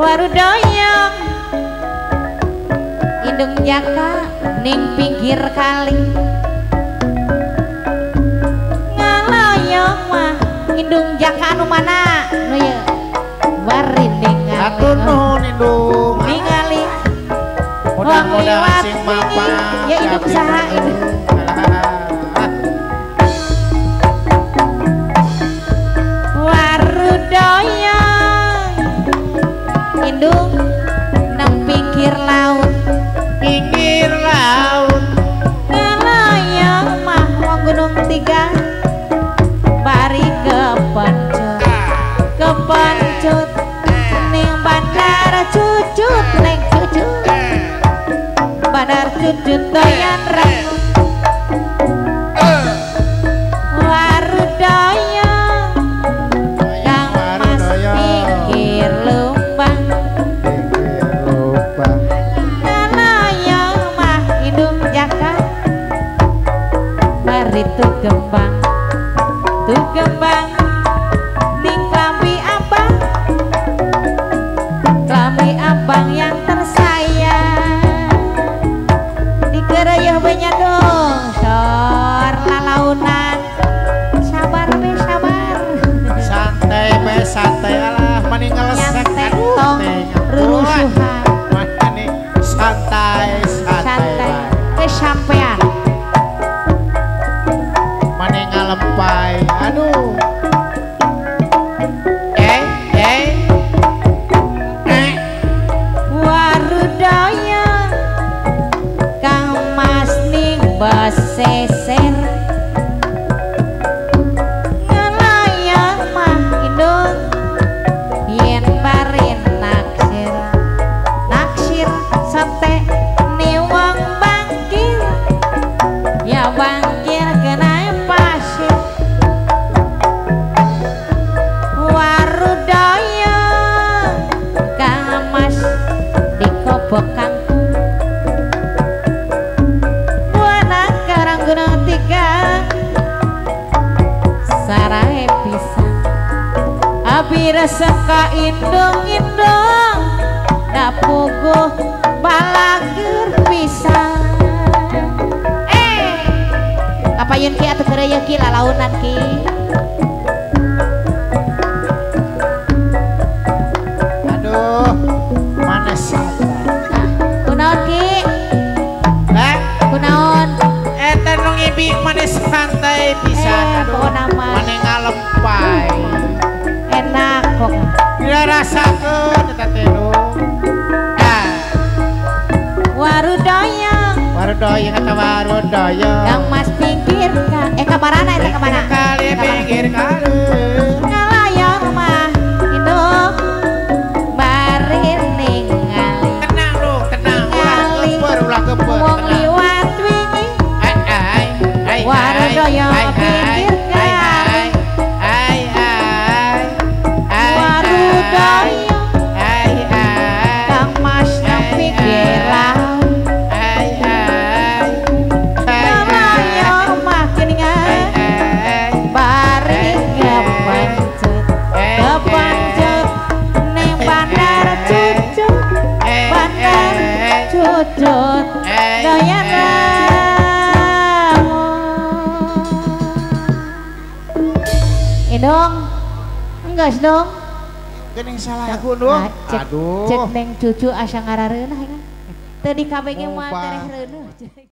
warudoyong indung jaka ning pinggir kali ngaloyong mah indung jaka anu mana nu ye bari ningali atuh nuhun indung ningali mudah-mudahan sing mapan ya indung saha itu warudoyong indung nang pinggir laut ngaloyong mah wong gunung tiga bari kepencut ning bandar cucut neng cucut bandar cucut doyan rambut warudoyong kang mas pinggir lumbang ngaloyong mah indung jaka bari tuh gembang ning klambi abang yang tersayang dikereyeuh banyak dong sor lalaunan sabar be sabar santai alah mani ngelesek tong rurusuhan mani santai kesampean mani ngalempai aduh warudoyong kang mas ning baseser ngaloyong mah indung yen bari naksir sate ni wong bangkir ya bangkir kena pasir warudoyong kang mas dikobokang buana karang gunung tiga sarahe pisan abi resep ka indung dapuguh balager pisan kapayun ki atuh keureuy ki lalaunan ki aduh mana santai kunaon ki kunaon eta nu ngibing mana santai pisan aduh mana ngalempai enak kok bila rasakeun eta teh warudoyong eta warudoyong yang mas pinggir kamarana eta kamana kali pinggir kali ngaloyong mah indung bari ningali tenang ulah kebeur wong liwat wingi warudoyong pinggir kali warudoyong kang mas nang pinggir laut ngaloyong mah geningan bari kepencut ning bandar cucut doyan rambut indung enggeus dong geuning salah aku dong cek neng cucu asa ngarareunah kan teu di KBG moal tereh reuneuh